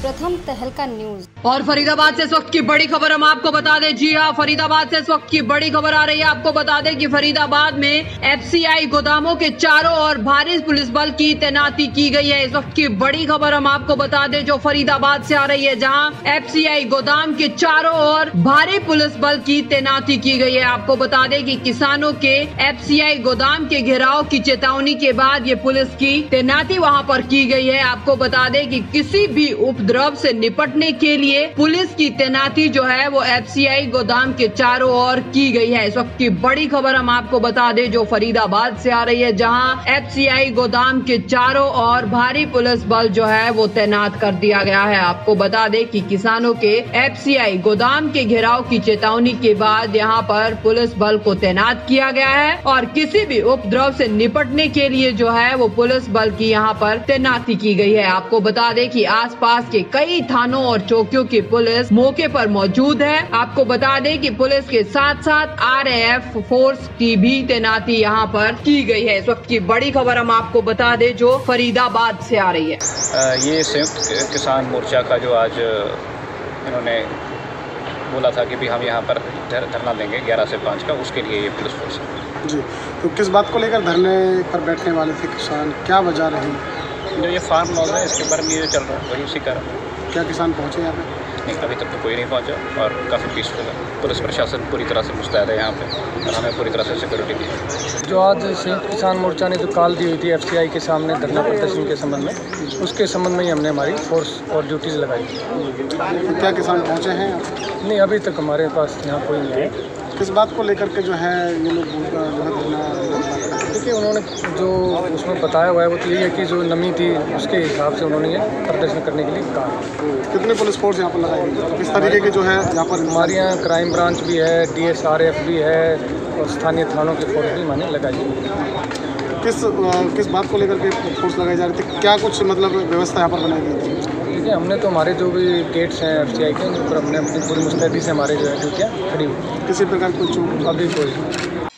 प्रथम तहलका न्यूज। और फरीदाबाद से इस वक्त की बड़ी खबर हम आपको बता दें। जी हाँ, फरीदाबाद से इस वक्त की बड़ी खबर आ रही है। आपको बता दें कि फरीदाबाद में एफसीआई गोदामों के चारों ओर भारी पुलिस बल की तैनाती की गई है। इस वक्त की बड़ी खबर हम आपको बता दें जो फरीदाबाद से आ रही है, जहां एफसीआई गोदाम के चारों ओर भारी पुलिस बल की तैनाती की गई है। आपको बता दें कि किसानों के एफसीआई गोदाम के घेराव की चेतावनी के बाद ये पुलिस की तैनाती वहां पर की गई है। आपको बता दें कि किसी भी उपद्रव से निपटने के लिए पुलिस की तैनाती जो है वो एफसीआई गोदाम के चारों ओर की गई है। इस वक्त की बड़ी खबर हम आपको बता दें जो फरीदाबाद से आ रही है, जहां एफसीआई गोदाम के चारों ओर भारी पुलिस बल जो है वो तैनात कर दिया गया है। आपको बता दें कि किसानों के एफसीआई गोदाम के घेराव की चेतावनी के बाद यहां पर पुलिस बल को तैनात किया गया है और किसी भी उपद्रव से निपटने के लिए जो है वो पुलिस बल की यहां पर तैनाती की गई है। आपको बता दें कि आसपास के कई थानों और चौकियों की पुलिस मौके पर मौजूद है। आपको बता दें कि पुलिस के साथ साथ आरएएफ फोर्स की भी तैनाती यहां पर की गई है। इस वक्त की बड़ी खबर हम आपको बता दें जो फरीदाबाद से आ रही है। ये संयुक्त किसान मोर्चा का जो आज इन्होंने बोला था कि भी हम यहाँ पर धरना देंगे 11 से 5 का, उसके लिए ये पुलिस फोर्स है। जी, तो किस बात को लेकर धरने पर बैठने वाले थे किसान, क्या वजह रही? जो ये फार्म लॉज है इसके बारे में ये चल रहा है, वही उसी कारण। क्या किसान पहुँचे यहाँ पे? नहीं, अभी तक तो कोई नहीं पहुँचा और काफ़ी पीसफुल है। पुलिस प्रशासन पूरी तरह से मुस्तैद है यहाँ पे और हमें पूरी तरह से सिक्योरिटी दी है। जो आज संयुक्त किसान मोर्चा ने जो कॉल दी हुई थी एफसीआई के सामने धरना प्रदर्शन के संबंध में, उसके संबंध में ही हमने हमारी फोर्स और ड्यूटीज लगाई। तो क्या किसान पहुँचे हैं? नहीं, अभी तक हमारे पास यहाँ कोई नहीं है। किस बात को लेकर के जो है ये लोग जो है धरना? देखिए, उन्होंने जो उसमें बताया हुआ है वो तो यही है कि जो नमी थी उसके हिसाब से उन्होंने ये प्रदर्शन करने के लिए कहा। कितने पुलिस फोर्स यहाँ पर लगाई गई? किस तरीके की जो है यहाँ पर? हमारे यहाँ क्राइम ब्रांच भी है, DSRF भी है और स्थानीय थानों की फोर्स भी माने लगाई गई। किस बात को लेकर के फोर्स लगाई जा रही थी? क्या कुछ मतलब व्यवस्था यहाँ पर बनाई गई थी? देखिए, हमने तो हमारे जो भी गेट्स हैं एफसीआई के, उन पर हमने अपनी पूरी मुस्तैदी से हमारे जो है ड्यूटियाँ खड़ी हुई। किसी प्रकार की चूक? अभी कोई